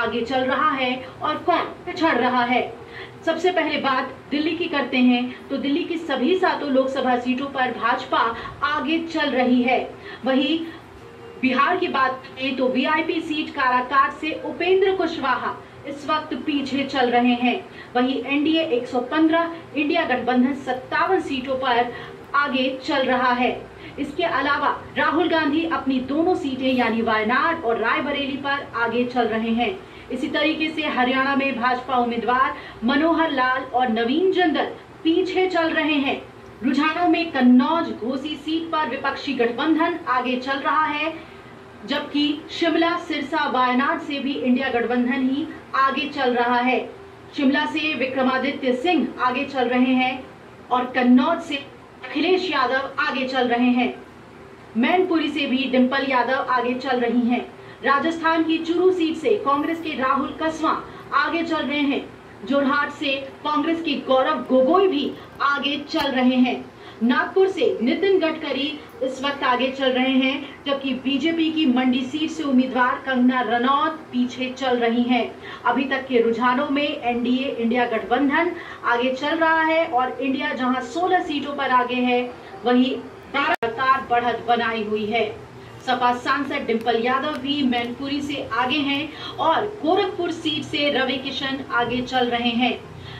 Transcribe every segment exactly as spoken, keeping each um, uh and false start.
आगे चल रहा है और कौन पिछड़ रहा है। सबसे पहले बात दिल्ली की करते हैं तो दिल्ली की सभी सातों लोकसभा सीटों पर भाजपा आगे चल रही है। वहीं बिहार की बात करें तो वीआईपी सीट काराकाट से उपेंद्र कुशवाहा इस वक्त पीछे चल रहे हैं। वहीं एनडीए एक सौ पंद्रह, इंडिया गठबंधन सत्तावन सीटों पर आगे चल रहा है। इसके अलावा राहुल गांधी अपनी दोनों सीटें यानी वायनाड और रायबरेली पर आगे चल रहे हैं। इसी तरीके से हरियाणा में भाजपा उम्मीदवार मनोहर लाल और नवीन जिंदल पीछे चल रहे हैं। रुझानों में कन्नौज घोसी सीट पर विपक्षी गठबंधन आगे चल रहा है, जबकि शिमला, सिरसा, वायनाड से भी इंडिया गठबंधन ही आगे चल रहा है। शिमला से विक्रमादित्य सिंह आगे चल रहे हैं और कन्नौज से अखिलेश यादव आगे चल रहे हैं। मैनपुरी से भी डिंपल यादव आगे चल रही हैं। राजस्थान की चुरू सीट से कांग्रेस के राहुल कसवां आगे चल रहे हैं। जोरहाट से कांग्रेस के गौरव गोगोई भी आगे चल रहे हैं। नागपुर से नितिन गडकरी इस वक्त आगे चल रहे हैं, जबकि बीजेपी की मंडी सीट से उम्मीदवार कंगना रनौत पीछे चल रही हैं। अभी तक के रुझानों में एनडीए इंडिया गठबंधन आगे चल रहा है और इंडिया जहां सोलह सीटों पर आगे है, वहीं लगातार बढ़त बनाई हुई है। सपा सांसद डिंपल यादव भी मैनपुरी से आगे हैं और गोरखपुर सीट से रवि किशन आगे चल रहे हैं।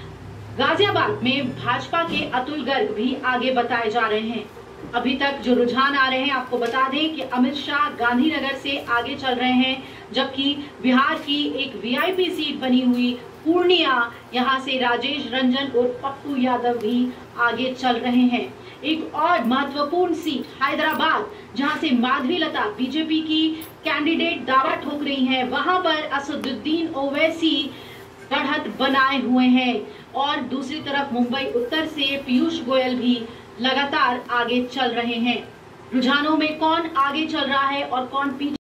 गाजियाबाद में भाजपा के अतुल गर्ग भी आगे बताए जा रहे हैं। अभी तक जो रुझान आ रहे हैं, आपको बता दें कि अमित शाह गांधीनगर से आगे चल रहे हैं, जबकि बिहार की एक वीआईपी सीट बनी हुई पूर्णिया, यहां से राजेश रंजन और पप्पू यादव भी आगे चल रहे हैं। एक और महत्वपूर्ण सीट हैदराबाद, जहां से माधवी लता बीजेपी की कैंडिडेट दावा ठोक रही हैं, वहां पर असदुद्दीन ओवैसी बढ़त बनाए हुए हैं और दूसरी तरफ मुंबई उत्तर से पीयूष गोयल भी लगातार आगे चल रहे हैं। रुझानों में कौन आगे चल रहा है और कौन पीछे